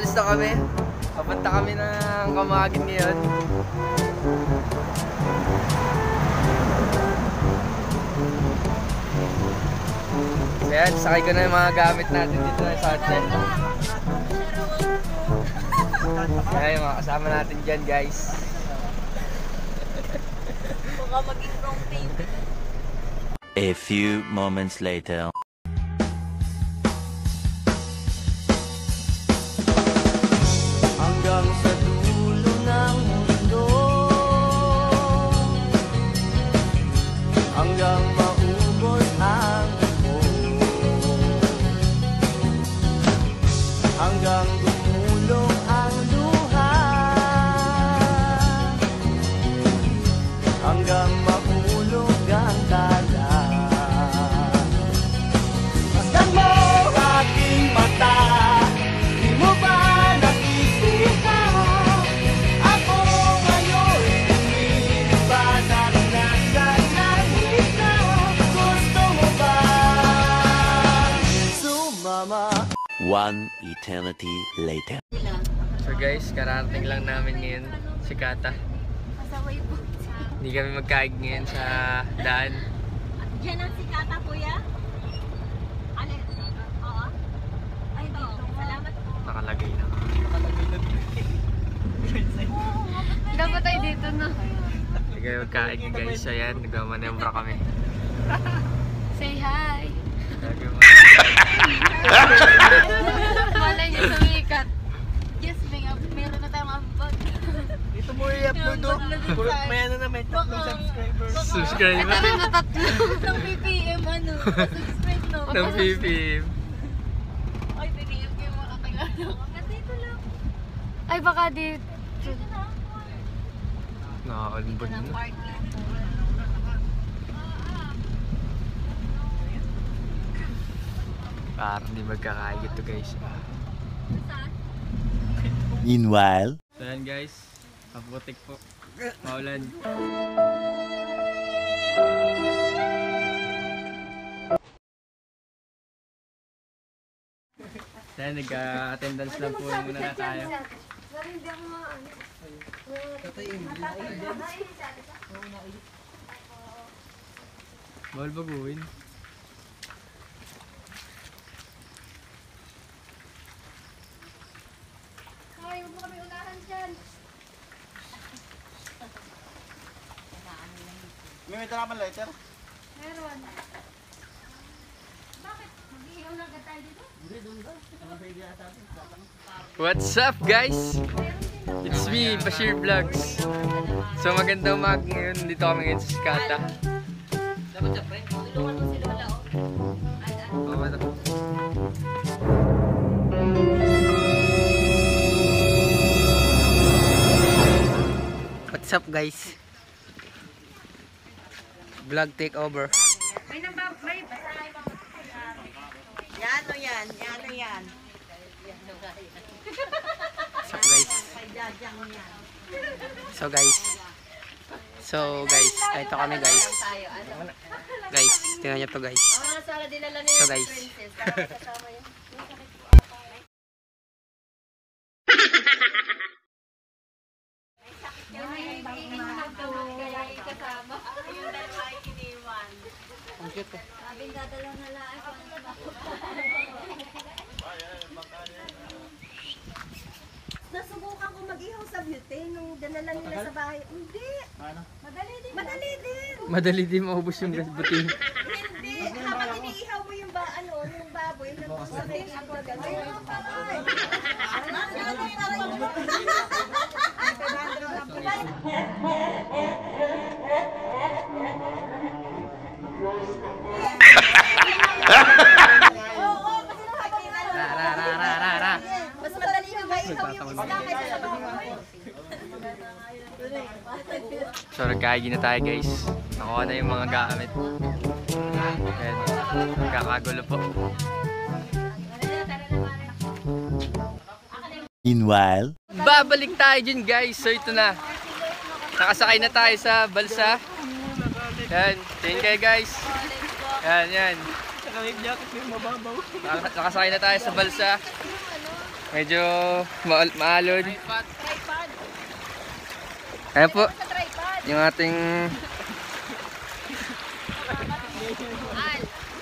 aalis na kami. Papunta kami ng Camiguin ngayon. Ayan, sakay ko na yung mga gamit natin dito sa hotel. Ayan, mga kasama natin dyan, guys. Baka maging wrong tape. A few moments later. Hanggang sa dulo ng mundo, hanggang maubos ang dugo, hanggang gumulong ang luha, hanggang mahulog ang tala. Masdan mo aking mata, di mo ba nakikita? Ako ngayon lumiliwanag na sa langit na. Gusto mo ba sumama? One eternity later. So guys, kararating lang namin ngayon si Kata. Masaway po. Hindi kami magkaig ngayon sa daan. Diyan ang sikata, kuya? Alin? Oo? Ay, dito. Salamat po. Nakalagay na. Dapat tayo dito na. Hindi kami magkaig guys. So yan, nagmamanembra kami. Say hi. Malay niyo sumikat. Yes, meron na tayong ambag. Dito mo i-upload to. May ano na, may tatlong subscribers. Subscriber. Ito na tatlo. Ng PPM, ano? Subscribe, no? Ng PPM. Ay, piniyam kayo mga kakilala. Dito lang. Ay, baka dito. Dito na. Nakakalambot na. Parking. Parang di magkakaig ito guys. Meanwhile. So yan guys, kaputik po. Maulan. Yan, nag-attendance lang po muna na tayo. Bawal baguhin. Ay, huwag mo kami unahan dyan. May tarapan letter? Meron. Bakit? Mag-iihaw na agad tayo dito? What's up guys? It's me, Bashir Vlogs. So magandang umaga ngayon. Dito kami ngayon sa Sikata. Dapat siya, friend. Tulungan mo si Lola, oh. What's up guys? Vlog takeover. May nambab, may basahin mo. Yan o yan. Yan o yan. What's up guys? So guys, ito kami guys. Guys, tingnan nyo to guys. Sara, dinala niya So yung guys. princess. Para kasama yun. Kasama. Yung dalawa ay iniwan. Ang cute eh. Sabing dadala na lang. Nasubukan ko mag-ihaw sa beauty nung dinala nila sa bahay. Hindi. Madali din. Madali din. Madali din maubos yung buting. Hindi. Habang iniihaw mo yung yung baboy, nandun sa may ako agad. Mas madali yung maihaw yung isda kaysa sa baboy. So nagkaigi na tayo guys. Nakuha na yung mga gamit. Ayan. Kakagulo po. Meanwhile. Babalik tayo dyan guys. So ito na. Nakasakay na tayo sa balsa. Yan. Tingin kayo guys. Yan, yan. Naka-life jacket yung mababaw. Nakasakay na tayo sa balsa. Medyo maalon. Tripod. Ayan po, Sa tripod. yung ating Al.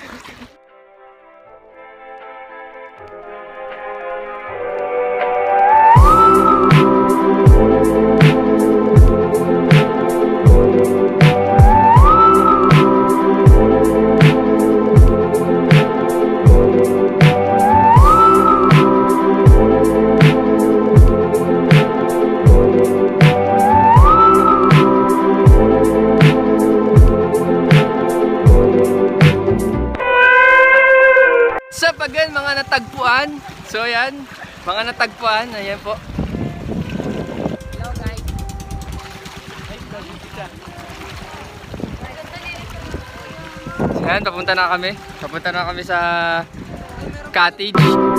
sa pagan mga natagpuan. So ayan, mga natagpuan, ayan po. Hello guys. So ayan, papunta na kami. Papunta na kami sa cottage.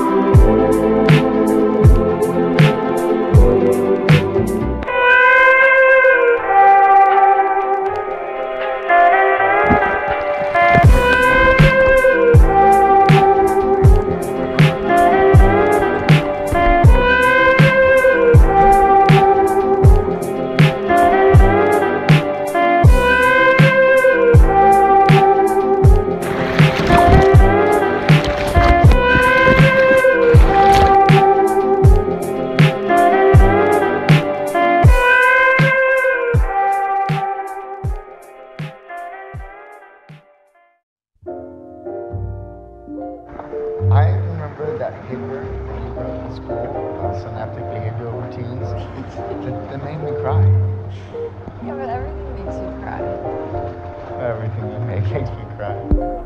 I remember that paper that you wrote in school about synaptic behavioral routines. That made me cry. Yeah, but everything makes you cry. Everything you make makes me cry.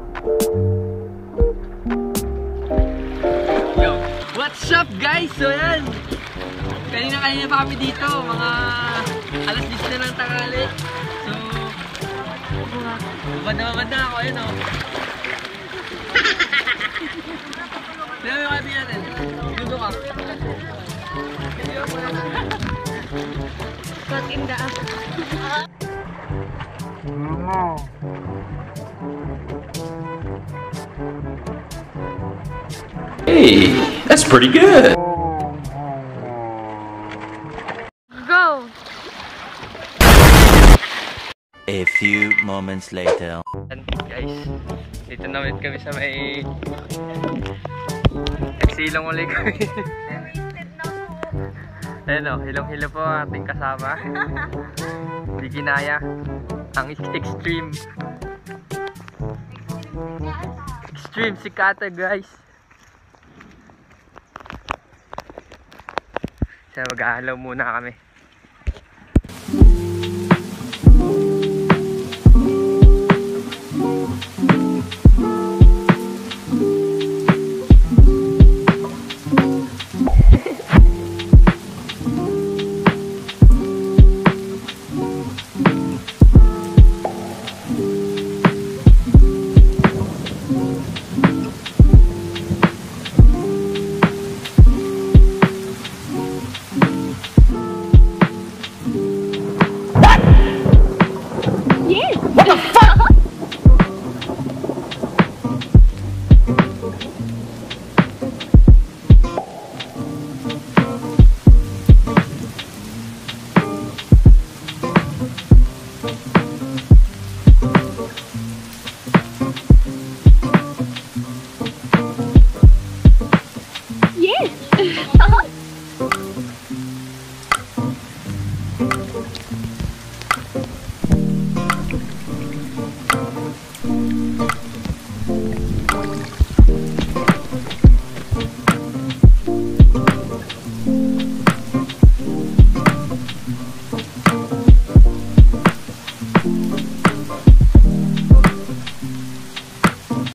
Yo, what's up guys? So yan, kanina pa kami dito, mga alas 10 na ng tanghali. So, banda ako, ayun o. Sino yung kati natin? Dudo ka. Caught in the act. Hey, that's pretty good. Go! A few moments later. Yan, guys, dito na ulit kami sa may silong ulit kami. Ayan o, hilong-hilo po ang ating kasama. Hindi ginaya ang extreme sikata guys. Kaya mag-aalaw muna kami.